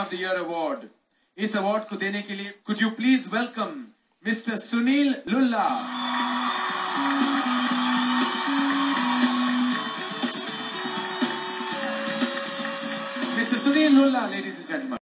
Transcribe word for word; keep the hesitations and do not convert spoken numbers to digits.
Of the year award. इस award को देने के लिए could you please welcome mister Sunil Lulla. Mister Sunil Lulla, ladies and gentlemen.